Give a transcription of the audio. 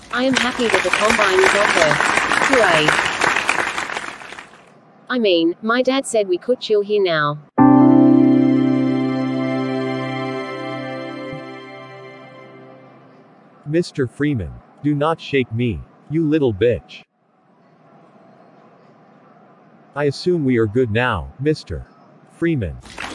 I am happy that the combine is over. 2A. I mean, my dad said we could chill here now. Mr. Freeman. Do not shake me. You little bitch. I assume we are good now, Mr. Freeman.